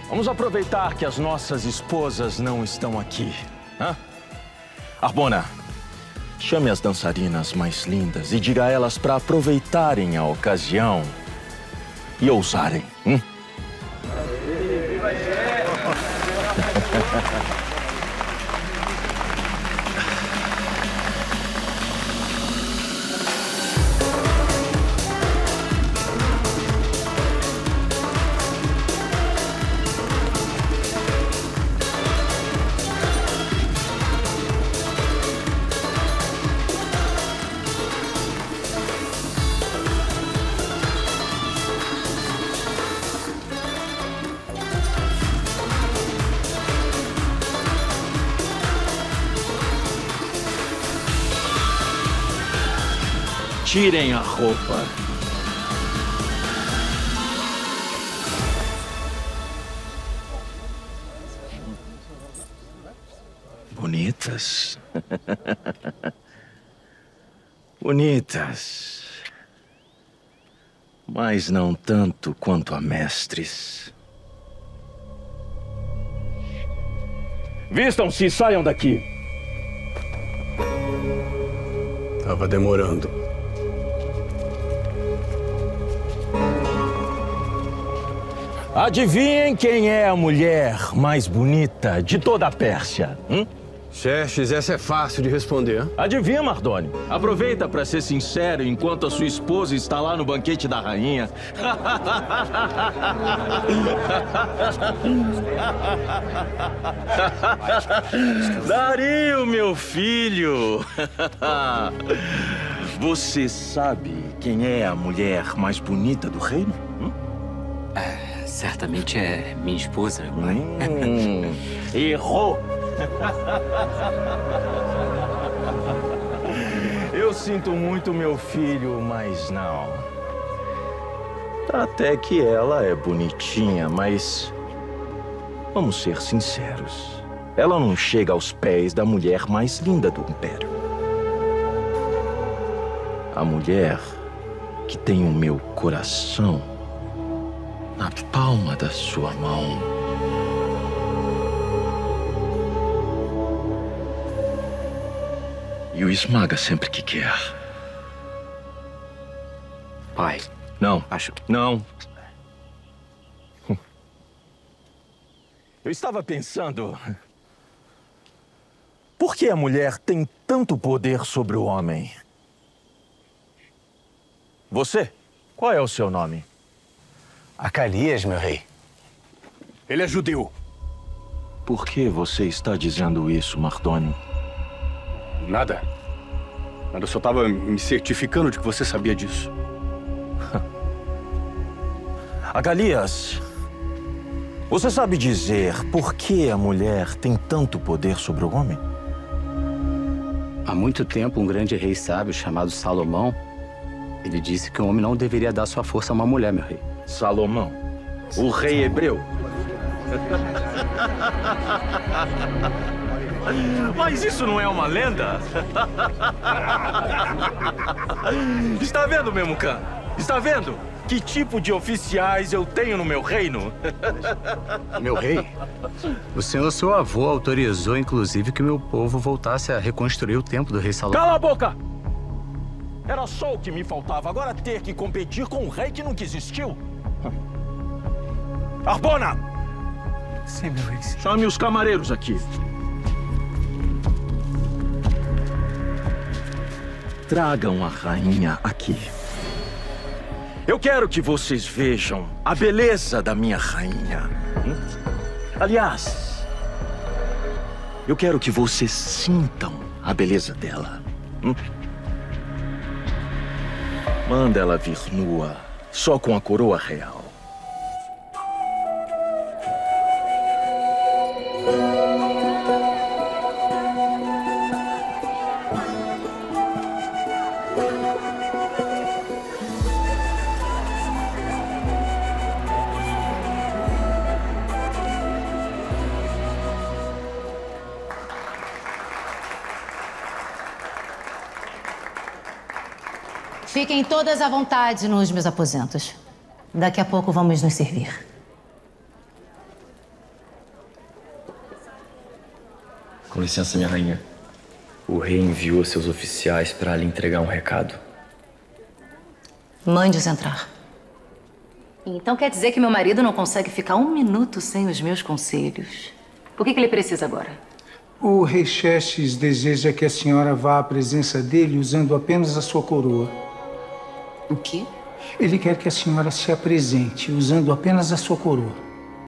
Vamos aproveitar que as nossas esposas não estão aqui. Hã? Arbona, chame as dançarinas mais lindas e diga a elas para aproveitarem a ocasião e ousarem. Tirem a roupa. Bonitas. Bonitas. Mas não tanto quanto a mestres. Vistam-se e saiam daqui. Tava demorando. Adivinhem quem é a mulher mais bonita de toda a Pérsia? Xerxes, essa é fácil de responder. Adivinha, Mardoni? Aproveita para ser sincero enquanto a sua esposa está lá no banquete da rainha. Dario, meu filho! Você sabe quem é a mulher mais bonita do reino? Certamente é minha esposa, mãe. Errou! Eu sinto muito, meu filho, mas não. Até que ela é bonitinha, mas... Vamos ser sinceros. Ela não chega aos pés da mulher mais linda do Império. A mulher que tem o meu coração na palma da sua mão. E o esmaga sempre que quer. Pai. Não. Acho... Não. Eu estava pensando... Por que a mulher tem tanto poder sobre o homem? Você? Qual é o seu nome? Acarias, meu rei. Ele é judeu. Por que você está dizendo isso, Mardoni? Nada. Eu só estava me certificando de que você sabia disso. Agalias, você sabe dizer por que a mulher tem tanto poder sobre o homem? Há muito tempo, um grande rei sábio chamado Salomão, ele disse que um homem não deveria dar sua força a uma mulher, meu rei. Salomão, o rei hebreu. Mas isso não é uma lenda? Está vendo, Memucan? Está vendo? Que tipo de oficiais eu tenho no meu reino? Meu rei, o senhor, seu avô, autorizou, inclusive, que meu povo voltasse a reconstruir o templo do rei Salomão. Cala a boca! Era só o que me faltava. Agora ter que competir com um rei que nunca existiu. Arbona! Sim, meu rei. Chame os camareiros aqui. Tragam a rainha aqui. Eu quero que vocês vejam a beleza da minha rainha. Aliás, eu quero que vocês sintam a beleza dela. Manda ela vir nua, só com a coroa real. Fiquem todas à vontade nos meus aposentos. Daqui a pouco vamos nos servir. Com licença, minha rainha. O rei enviou seus oficiais para lhe entregar um recado. Mande-os entrar. Então quer dizer que meu marido não consegue ficar um minuto sem os meus conselhos? O que ele precisa agora? O rei Xerxes deseja que a senhora vá à presença dele usando apenas a sua coroa. O quê? Ele quer que a senhora se apresente usando apenas a sua coroa.